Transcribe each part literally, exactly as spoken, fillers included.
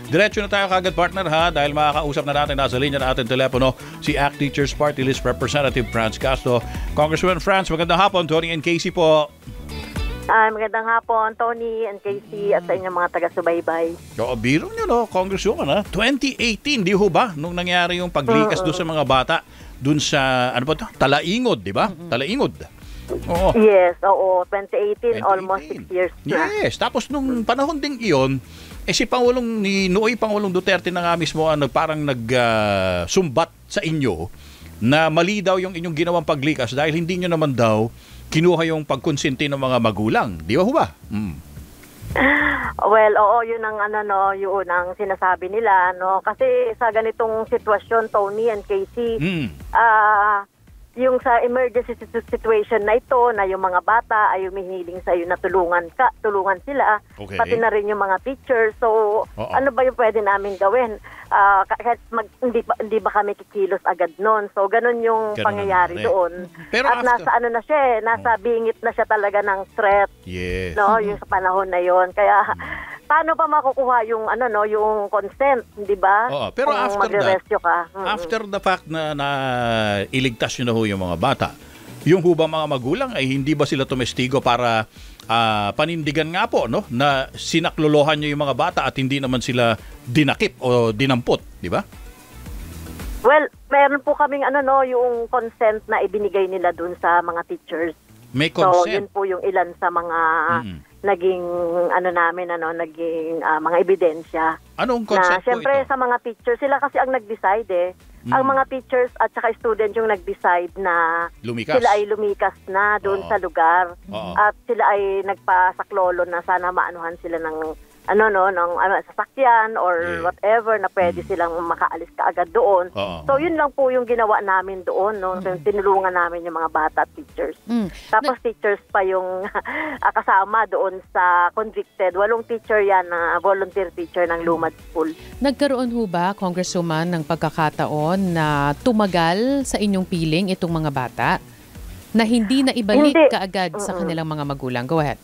Diretso na tayo kagad, partner, ha, dahil makakausap na natin, nasa linya na ating telepono si A C T Teachers Party List Representative Franz Castro. Congressman Franz, magandang hapon. Tony and Casey po. Ah, magandang hapon, Tony and Casey at sa inyong mga taga-subaybay. O, biro nyo, no, Congresswoman, ha? twenty eighteen, di ho ba? Nung nangyari yung paglikas doon sa mga bata, doon sa, ano ba ito? Talaingod, di ba? Mm-hmm. Talaingod. Oo. Yes, oo. twenty eighteen, almost six years na. Yes, tapos nung panahon ding iyon, eh si Pangulong, ni Nooy Pangulong Duterte na nga mismo, ano, parang nag-sumbat uh, sa inyo na mali daw yung inyong ginawang paglikas dahil hindi nyo naman daw kinuha yung pagkonsinti ng mga magulang. Di ba ho ba? Mm. Well, oo, yun ang ano no, yun ang sinasabi nila, no. Kasi sa ganitong sitwasyon, Tony and Casey, Mm. ah yung sa emergency situation na ito, na yung mga bata ay humihiling sa iyo na tulungan ka, tulungan sila, Okay. pati na rin yung mga teachers. So, Oo. ano ba yung pwede namin gawin? Ah, kahit mag, hindi, ba, hindi ba kami kikilos agad noon? So, ganun yung Ganun pangyayari naman, eh. doon. Pero At after- nasa ano na siya, eh, nasa bingit na siya talaga ng threat, Yes. no, yung sa panahon na yon. Kaya paano pa makukuha yung ano no, yung consent, 'di ba? Oo, pero Kung after that, magre-rescue ka. Mm-mm. After the fact na, na iligtas nyo na ho yung mga bata, yung ho ba mga magulang ay hindi ba sila tumestigo para ah, panindigan nga po, no, na sinaklolohan nyo yung mga bata at hindi naman sila dinakip o dinampot, di ba? Well, meron po kaming ano no, yung consent na ibinigay nila dun sa mga teachers. May So, yun consent. po yung ilan sa mga Mm. naging ano namin ano, naging ah, mga ebidensya. Anong Na consent po syempre ito? sa mga teachers, sila kasi ang nag-decide eh. Ang Mm. mga teachers at saka student yung nag-decide na Lumikas. sila ay lumikas na doon Oo. sa lugar. Oo. At sila ay nagpasaklolo na sana maanuhan sila ng ano no, ng ano, sasakyan or Yeah. whatever na pwede silang makaalis kaagad doon. Oo. So yun lang po yung ginawa namin doon, no. So, tinulungan namin yung mga bata at teachers. Mm. Tapos teachers pa yung ah, kasama doon sa convicted. Walong teacher yan na volunteer teacher ng Lumad School. Nagkaroon ho ba, Congresswoman, ng pagkakataon na tumagal sa inyong piling itong mga bata na hindi na ibalik Hindi. kaagad sa Mm-mm. kanilang mga magulang? Go ahead.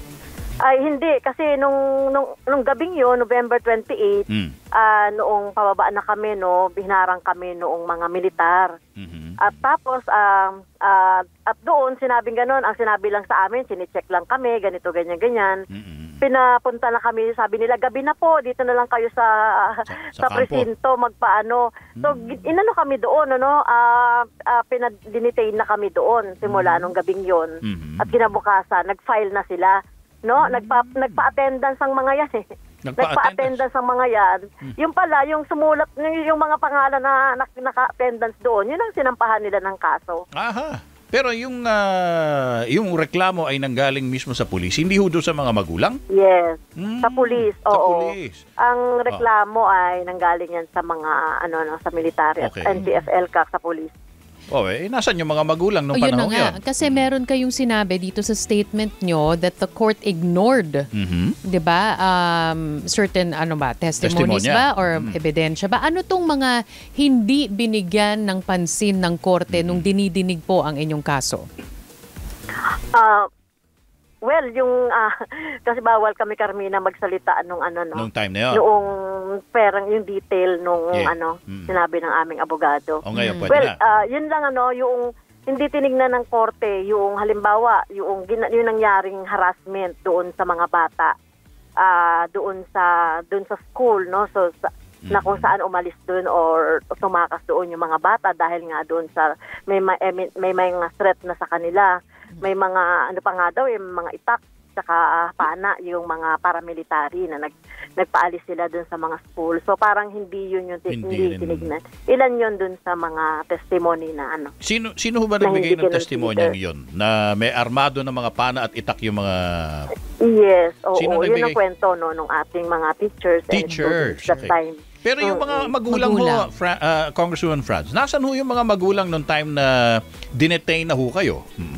Ay hindi kasi nung nung, nung gabing yun, November twenty-eighth, Mm. ah, noong pababa na kami, no, binarang kami noong mga militar. Mhm. At tapos um ah, at doon sinabing gano'n, ang sinabi lang sa amin, sine-check lang kami, ganito ganyan ganyan. Mhm. Pinapunta na kami, sabi nila gabi na po, dito na lang kayo sa Sa- sa, sa kampo. presinto magpaano. So gi- inano kami doon, ano, ah uh, pinadinitain na kami doon simula nung gabing 'yon. Mhm. At kinabukasan, nag-file na sila. No, nagpa nagpa-attendance ang mga 'yan eh. Nagpa-attendance? Nagpa-attendance ang mga 'yan. Yung pala, yung sumulat yung, yung mga pangalan na nak- naka-attendance doon, yun ang sinampahan nila ng kaso. Aha. Pero yung ah, yung reklamo ay nanggaling mismo sa pulis, hindi ho doon sa mga magulang? Yes. Mm, Sa pulis, sa oo. pulis. Ang reklamo ay nanggaling yan sa mga ano no, sa military Okay. at N P F L ka sa pulis. Oh, eh, nasan yung mga magulang nung O yun panahon na nga, yun? kasi meron kayong sinabi dito sa statement nyo that the court ignored, Mhm. 'di ba? Um, certain ano ba, testimonies Testimonya. ba or Mm. ebidensya ba? Ano tong mga hindi binigyan ng pansin ng korte nung dinidinig po ang inyong kaso? Ah, well, yung ah, kasi bawal kami Carmina magsalita nung ano no. Nung time na yun? Noong perang yung detail nung Yeah. ano Mm. sinabi ng aming abogado. O ngayon, pwede Well, na. ah, yun lang ano, yung hindi tinignan ng korte yung halimbawa yung gina- yung nangyaring harassment doon sa mga bata. Ah, doon sa doon sa school, no. So sa, na kung saan umalis doon or tumakas doon yung mga bata dahil nga doon sa may may, may, may mga threat na sa kanila. May mga ano pa nga daw, yung mga itak saka ah, pana yung mga paramilitary na nag nagpaalis sila doon sa mga school. So parang hindi yun yung ti- Hindi hindi, rin. tinignan. Ilan yun doon sa mga testimony na ano. Sino sino ho ba na nagbigay hindi ng testimonyang kinonsider. yun? Na may armado ng mga pana at itak yung mga Yes, oo, Sino yun nagbigay? ang kwento no nung ating mga teachers, Teachers, and students that okay. time. Pero yung mga magulang, Magulang. ho, Fra- ah, Congresswoman Franz, nasan ho yung mga magulang nung time na dinetain na ho kayo? Hmm.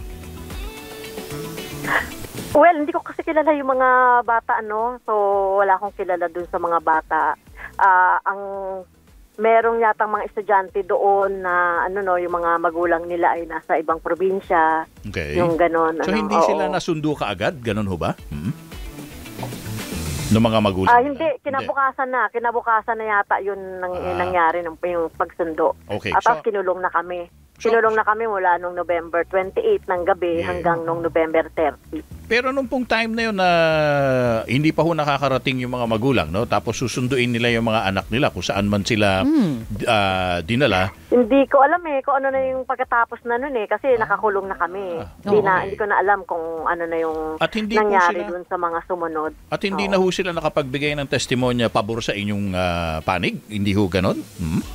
Well, hindi ko kasi kilala yung mga bata, ano. So, wala akong kilala dun sa mga bata. Ah, ang merong yatang mga estudyante doon na ano no, yung mga magulang nila ay nasa ibang probinsya. Okay. Yung ganon. So ano, hindi oo. sila nasundo kaagad? Ganon ho ba? Hmm? ng mga magulang Ah, nila? hindi, kinabukasan na. Kinabukasan na yata yun nang, Ah. nangyari ng yung pagsundo. Okay, At so- tapos kinulong na kami. So- Kinulong na kami mula nung November twenty-eight ng gabi Yeah. hanggang nung November thirty. Pero nung pong time na yun na hindi pa ho nakakarating yung mga magulang, no? Tapos susunduin nila yung mga anak nila kung saan man sila ah, dinala. Hindi ko alam eh kung ano na yung pagkatapos na nun eh kasi nakakulong na kami. Hindi na okay. hindi ko na alam kung ano na yung At hindi po nangyari sila- dun sa mga sumunod. At hindi Oo. na ho sila nakapagbigay ng testimonya pabor sa inyong ah, panig? Hindi ho ganon? Hmm?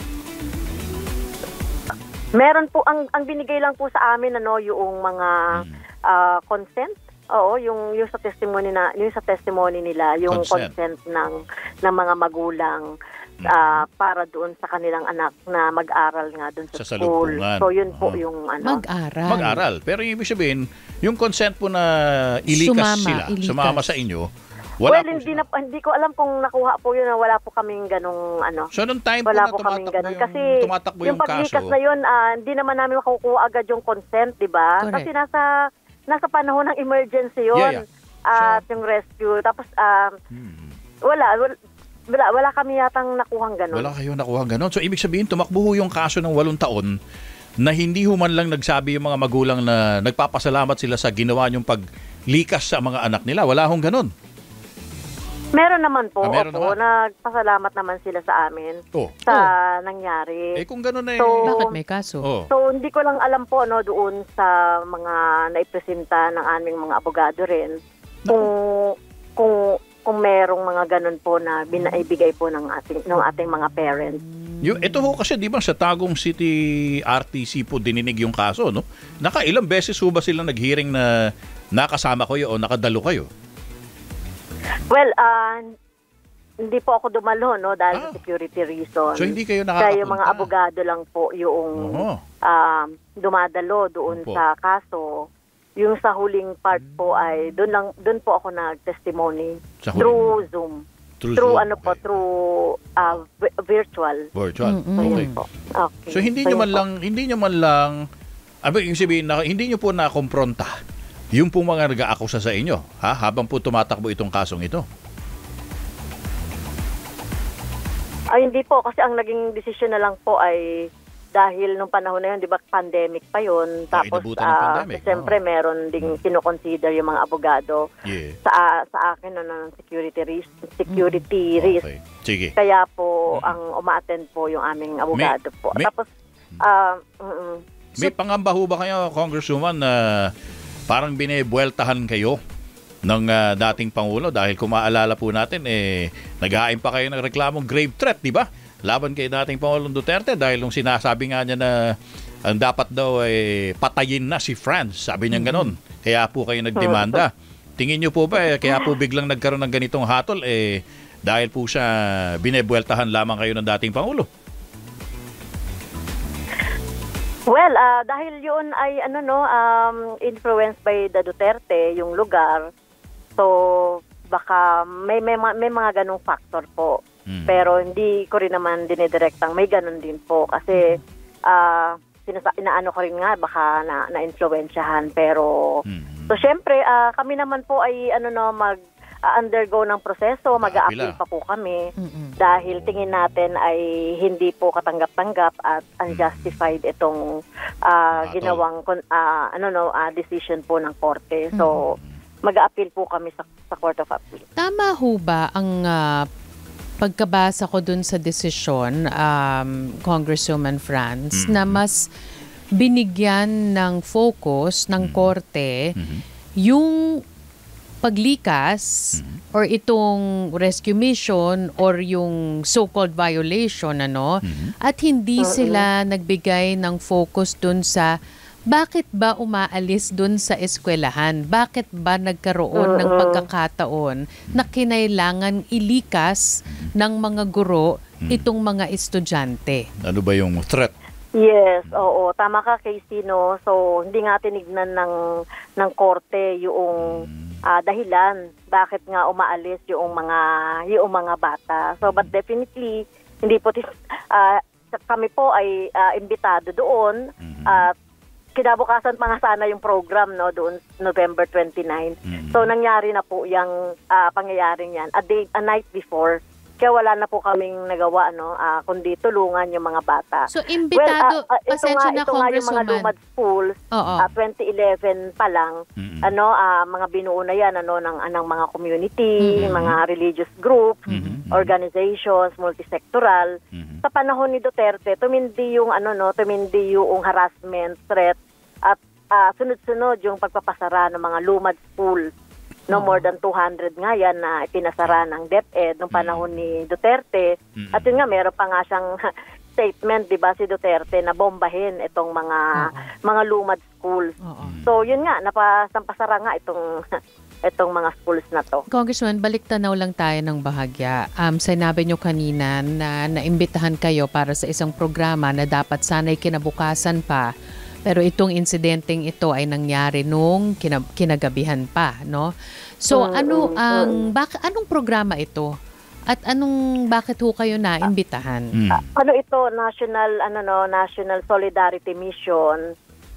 Meron po ang ang binigay lang po sa amin ano yung mga Hmm. ah, consent. Oo, yung yung sa testimony na yung sa testimony nila, yung Consent. consent, ng ng mga magulang ah, para doon sa kanilang anak na mag-aral nga doon sa, Sa school. salubungan. So yun po Oo. yung ano. Mag-aral. Mag-aral. Pero yung ibig sabihin, yung consent po na ilikas Sumama, sila, ilikas. sumama sa inyo, wala well, po hindi sila. na hindi ko alam kung nakuha po yun na wala po kaming ganong ano. So, nung time Wala po po na kaming tumatakbo ganun. yung, Kasi tumatakbo yung yung paglikas kaso, na yun, ah, hindi naman namin makukuha agad yung consent, di ba? Correct. Kasi nasa nasa panahon ng emergency yun. Yeah, yeah. At So- yung rescue. Tapos, ah, hmm, wala, wala, wala, wala kami yatang nakuhang ganun. wala kayo nakuha ganon. So, ibig sabihin, tumakbo ho yung kaso ng walong taon na hindi ho man lang nagsabi yung mga magulang na nagpapasalamat sila sa ginawa niyong paglikas sa mga anak nila. Wala hong ganon. Meron naman po, Ah, meron opo. naman. Nagpasalamat naman sila sa amin Oh. sa nangyari. Eh, kung ganon na eh. So, Bakit may kaso? oh. So, hindi ko lang alam po no doon sa mga naipresenta ng aming mga abogado rin kung kung kung merong mga ganun po na binaibigay po ng ating ng ating mga parents. Yung, ito ho kasi, di ba, sa Tagum City R T C po dininig yung kaso, no? Nakailang beses ho ba sila nag-hearing na nakasama kayo o nakadalo kayo? Well, ah hindi po ako dumalo no dahil Ah. sa security reason. So, hindi kayo Kaya yung nakakapunta? mga abogado lang po yung Oo. um, dumadalo doon Opo. sa kaso. Yung sa huling part po ay doon lang doon po ako nag-testimony Sa huling- through Zoom. Through Through Zoom, ano po, okay. through ah, vi- virtual. Virtual. Mm-mm. So, Okay. yun po. Okay. So, hindi nyo yun man po. lang, hindi nyo man lang, abi, yung sabihin, na, hindi nyo po nakompronta yung po mga nag-aakusa sa inyo, ha? Habang po tumatakbo itong kasong ito. Ay, hindi po. Kasi ang naging desisyon na lang po ay dahil nung panahon na yun, di ba, pandemic pa yun. Ah, Tapos, inabutan ng ah, pandemic. siyempre, Oo. meron ding kinoconsider yung mga abogado Yeah. sa sa akin no, ng security risk. Security risk. Okay. Sige. Kaya po, ang uma-attend po yung aming abogado po. may- Tapos, ah, mm, May pangamba ho ba kayo, Congresswoman, na parang binebueltahan kayo ng ah, dating Pangulo? Dahil kung maalala po natin, eh, nag-hain pa kayo ng reklamong grave threat, di ba? Laban kay dating Pangulong Duterte dahil nung sinasabi nga niya na ang dapat daw ay patayin na si France. Sabi niya ganon. Kaya po kayo nagdemanda. Tingin niyo po ba, eh, kaya po biglang nagkaroon ng ganitong hatol, eh, dahil po siya binebueltahan lamang kayo ng dating Pangulo? well, ah, dahil yun ay ano no, um, influenced by the Duterte, yung lugar. So, baka may may, ma- may mga ganong factor po. Hmm. Pero hindi ko rin naman dinidirektang may ganun din po kasi ah sinasa- inaano ko rin nga baka na na-influensyahan pero Hmm. so syempre ah, kami naman po ay ano no mag ah, undergo ng proseso, mag-a-appeal Mag-aapila. pa po kami Mm-mm. dahil tingin natin ay hindi po katanggap-tanggap at unjustified itong ah, Hatol. ginawang kon- ah, ano no ah, decision po ng korte. So mag-a-appeal po kami sa, sa Court of Appeal. Tama ho ba ang ah, pagkabasa ko dun sa desisyon, um, Congresswoman Franz, na mas binigyan ng focus ng korte yung paglikas or itong rescue mission or yung so-called violation, ano, at hindi sila nagbigay ng focus dun sa bakit ba umaalis dun sa eskwelahan? Bakit ba nagkaroon ng pagkakataon na kinailangan ilikas ng mga guro itong mga estudyante? Ano ba yung threat? Yes, oo. Tama ka, Casey, no? So, hindi nga tinignan ng, ng korte yung ah, dahilan bakit nga umaalis yung mga, yung mga bata. So, but definitely, hindi po, tis- ah, kami po ay ah, imbitado doon at kinabukasan pa nga sana yung program, no, doon November twenty-ninth. Mm. So nangyari na po yung ah, pangyayaring yan a day a night before. Kaya wala na po kaming nagawa, no, ah, kundi tulungan yung mga bata. So, imbitado, well, ah, ah, ito pasensya nga, na, ito nga yung mga Congresswoman. lumad schools, Oo. ah, twenty eleven pa lang, Mm-mm. ano, ah, mga binuo na yan, ano, ng, ng mga community, Mm-mm. mga religious groups, Mm-mm. organizations, multisectoral. Mhm. Sa panahon ni Duterte, tumindi yung, ano, no, tumindi yung harassment, threat, at ah, sunod-sunod yung pagpapasara ng mga lumad school. No, Oo. more than two hundred nga yan na pinasara ng DepEd nung panahon ni Duterte. Mm. At yun nga, meron pa nga siyang statement, di ba, si Duterte na bombahin itong mga mga lumad schools. Oo. So, yun nga, napasampasara nga itong itong mga schools na to. Congressman, balik tanaw lang tayo ng bahagya. Um, sinabi nyo kanina na naimbitahan kayo para sa isang programa na dapat sana'y kinabukasan pa. Pero itong insidenteng ito ay nangyari nung kinab- kinagabihan pa, no? So, Mm, ano mm, ang bak- anong programa ito? At anong bakit ho kayo naimbitahan? Mm. Ano ito, national ano no, National Solidarity Mission.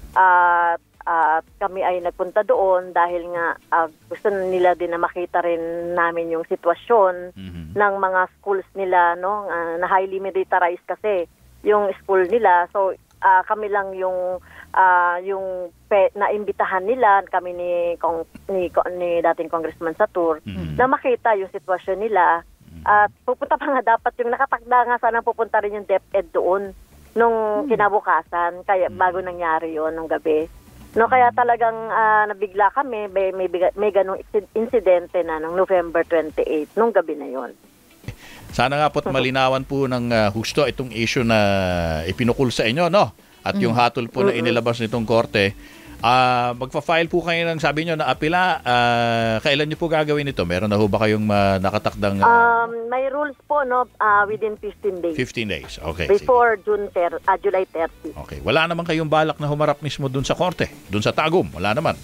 At at kami ay nagpunta doon dahil nga ah, gusto nila din na makita rin namin yung sitwasyon Mhm. ng mga schools nila, no, ah, na highly militarized kasi yung school nila. So ah, kami lang yung ah, yung pe, naimbitahan nila, kami ni kong ni, ni dating Congressman Satur, Mhm. na makita yung sitwasyon nila. At pupunta pa nga dapat yung nakatakda nga sana pupunta rin yung DepEd doon nung kinabukasan, kaya bago nangyari yon nung gabi. No, kaya talagang ah, nabigla kami, may may, biga- may ganung insi- insidente na nung November twenty-eighth nung gabi na yon. Sana nga po't malinawan po ng ah, husto itong issue na ipinukul sa inyo, no? At yung hatol po na inilabas nitong korte. Ah, magfa-file po kayo ng sabi nyo na apila. Ah, kailan nyo po gagawin ito? Meron na ho ba kayong ah, nakatakdang ah, Um, may rules po, no, ah, within fifteen days. fifteen days? Okay. sige. Before June ter- ah, July thirty. Okay. Wala naman kayong balak na humarap mismo dun sa korte? Dun sa Tagum? Wala naman?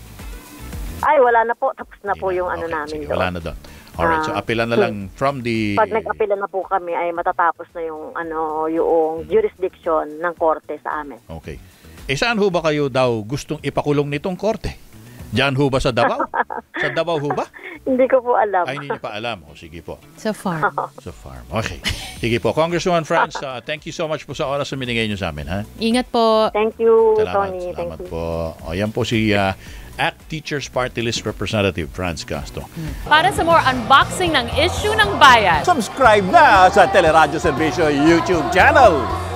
Ay, wala na po. Tapos na po Hindi yung ano Okay, namin sige, doon. wala na doon. Alright, so Ah, apila na lang from the... Pag nag-apila na po kami ay matatapos na yung ano yung jurisdiction ng korte sa amin. Okay. Eh saan ho ba kayo daw gustong ipakulong nitong korte? Diyan ho ba sa Davao? Sa Davao ho ba? Hindi ko po alam. Ay, hindi niyo pa alam. O, sige po. Sa farm. Sa farm. Okay. Sige po. Congresswoman Franz, uh, thank you so much po sa oras na binigay niyo sa amin. Ha? Ingat po. Thank you, Salamat. Tony. Thank Salamat you. po. O, yan po si uh, A C T Teachers Party List Representative Franz Castro. Para sa more unboxing ng issue ng bayan. Subscribe na sa Teleradyo Servisyo YouTube channel.